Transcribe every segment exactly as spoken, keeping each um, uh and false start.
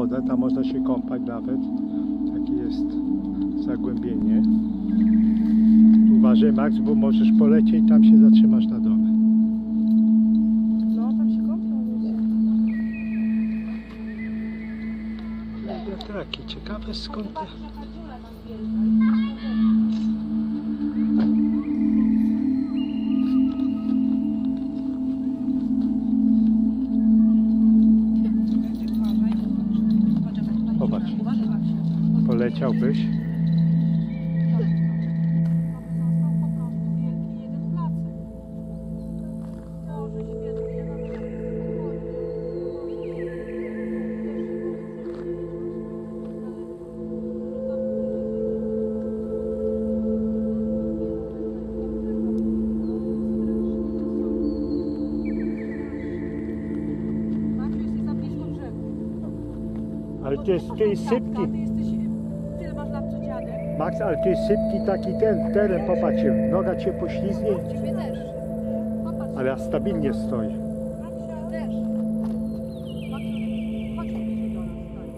wodę, tam można się kąpać nawet. Takie jest zagłębienie. Uważaj, Max, bo możesz polecieć, tam się zatrzymasz na dole. No, tam się kąpią. Wiatraki, ciekawe skąd te... Popatrz, poleciałbyś. Ale to jest, to jest sypki. Ty jesteś, tyle masz lat co dziadek. Max, ale to jest sypki taki ten teren, popatrz, noga cię poślizgnie, Ciebie też. Popatrz. ale stabilnie stoi. Macia też. Maciu, chodź bliżej do nas.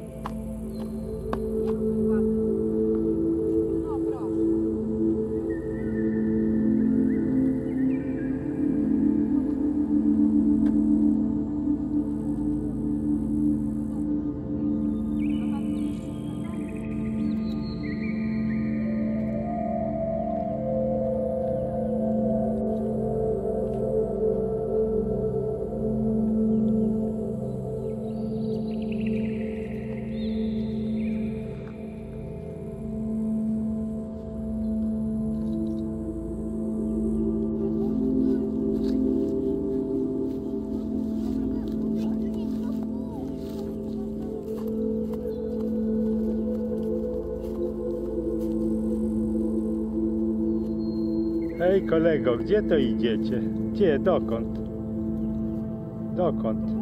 No proszę. Hej kolego, gdzie to idziecie? Gdzie? Dokąd? Dokąd?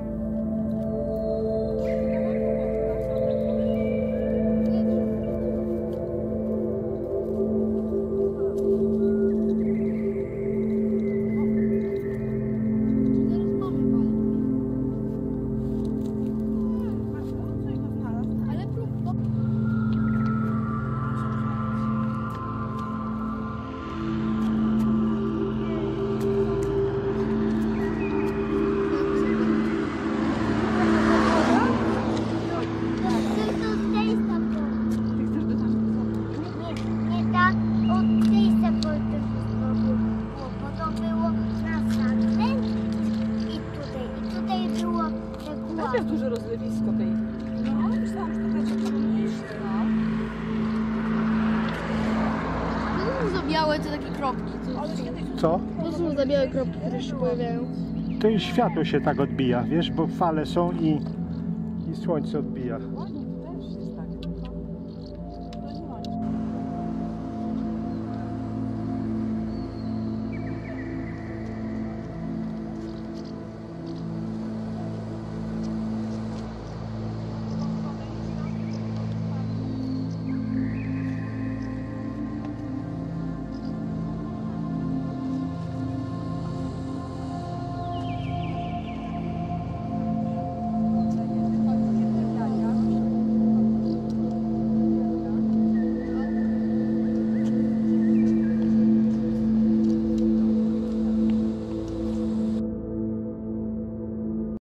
To jest duże rozlewisko tej. No, myślałam, że to będzie mniejsze. To są za białe, te takie kropki. To, Co? to są za białe kropki, które się pojawiają. To już światło się tak odbija, wiesz, bo fale są i, i słońce odbija.